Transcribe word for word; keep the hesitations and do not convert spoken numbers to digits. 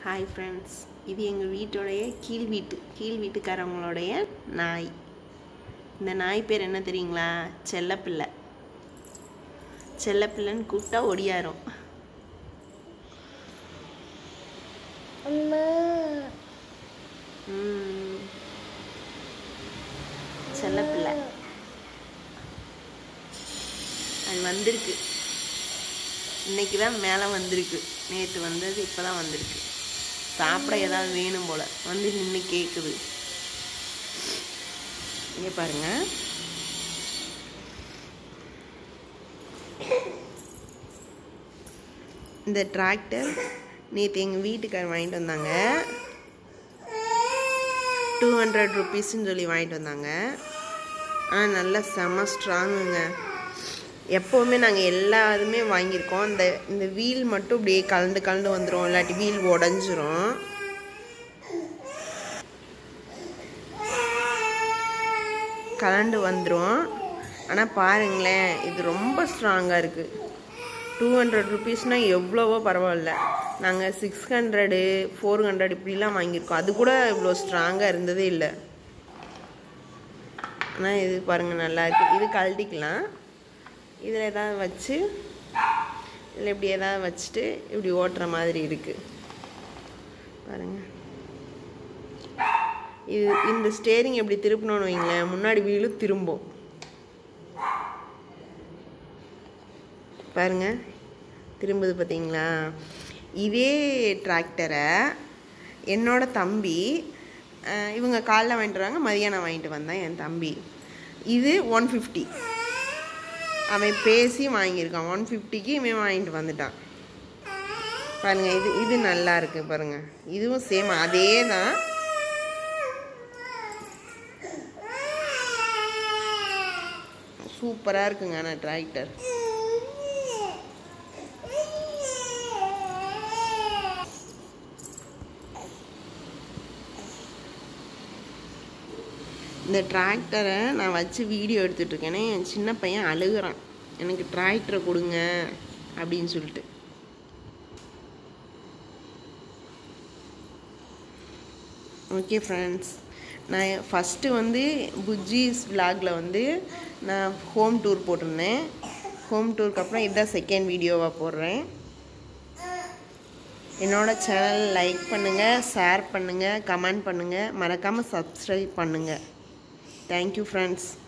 Hi friends, இது எங்கள் வீட்டோடைய கீழ் வீட்டு கீழ் வீட்டுக்காரவங்களுடைய நாய். இந்த நாய் பேர் என்ன தெரியுங்களா? செல்லப்பிள்ளை. செல்லப்பிள்ளைன்னு கூப்பிட்டா ஒடியாரும். செல்லப்பிள்ளை அது வந்திருக்கு. இன்னைக்கு தான் மேலே வந்திருக்கு. நேற்று வந்தது இப்போ தான் வந்திருக்கு. சாப்பிட ஏதாவது வேணும் போல் வந்து நின்று கேட்குது. இங்கே பாருங்க, இந்த டிராக்டர் நேற்று எங்கள் வீட்டுக்கார் வாங்கிட்டு வந்தாங்க. டூ ஹண்ட்ரட் ருபீஸ்ன்னு சொல்லி வாங்கிட்டு வந்தாங்க. ஆனால் நல்லா செம்ம ஸ்ட்ராங்குங்க. எப்போவுமே நாங்கள் எல்லா இதுவுமே வாங்கியிருக்கோம். இந்த இந்த வீல் மட்டும் இப்படியே கலந்து கலந்து வந்துடும், இல்லாட்டி வீல் உடஞ்சிரும். கலண்டு வந்துடும். ஆனால் பாருங்களேன், இது ரொம்ப ஸ்ட்ராங்காக இருக்குது. டூ ஹண்ட்ரட் ருபீஸ்னால் எவ்வளவோ பரவாயில்ல. நாங்கள் சிக்ஸ் ஹண்ட்ரடு ஃபோர் ஹண்ட்ரட் இப்படிலாம் வாங்கியிருக்கோம். அது கூட இவ்வளோ ஸ்ட்ராங்காக இருந்ததே இல்லை. ஆனால் இது பாருங்கள், நல்லா இருக்குது. இது கழட்டிக்கலாம். இதில் ஏதாவது வச்சு இதில் இப்படி ஏதாவது வச்சுட்டு இப்படி ஓட்டுற மாதிரி இருக்குது பாருங்கள். இது இந்த ஸ்டேரிங் எப்படி திருப்பணும்னு வைங்களேன், முன்னாடி வீலும் திரும்பும். பாருங்க, திரும்புது பார்த்தீங்களா? இதே டிராக்டரை என்னோட தம்பி இவங்க காலைல வாங்கிட்டு வராங்க, மதியானம் வாங்கிட்டு வந்தேன் என் தம்பி. இது ஒன் ஃபிஃப்டி அவன் பேசி வாங்கியிருக்கான். ஒன் ஃபிஃப்டிக்கு இவன் வாங்கிட்டு வந்துட்டான். பாருங்க, இது இது நல்லா இருக்கு பாருங்க. இதுவும் சேம் அதே தான். சூப்பராக இருக்குங்க. ஆனால் டிராக்டர் இந்த டிராக்டரை நான் வச்சு வீடியோ எடுத்துகிட்டு இருக்கேனே, என் சின்ன பையன் அழுகுறான், எனக்கு டிராக்டரை கொடுங்க அப்படின்னு சொல்லிட்டு. ஓகே ஃப்ரெண்ட்ஸ், நான் ஃபஸ்ட்டு வந்து புஜ்ஜிஸ் விலாகில் வந்து நான் ஹோம் டூர் போட்டிருந்தேன். ஹோம் டூருக்கு அப்புறம் இதுதான் செகண்ட் வீடியோவாக போடுறேன். என்னோடய சேனல் லைக் பண்ணுங்கள், ஷேர் பண்ணுங்கள், கமெண்ட் பண்ணுங்கள், மறக்காமல் சப்ஸ்கிரைப் பண்ணுங்கள். Thank you friends.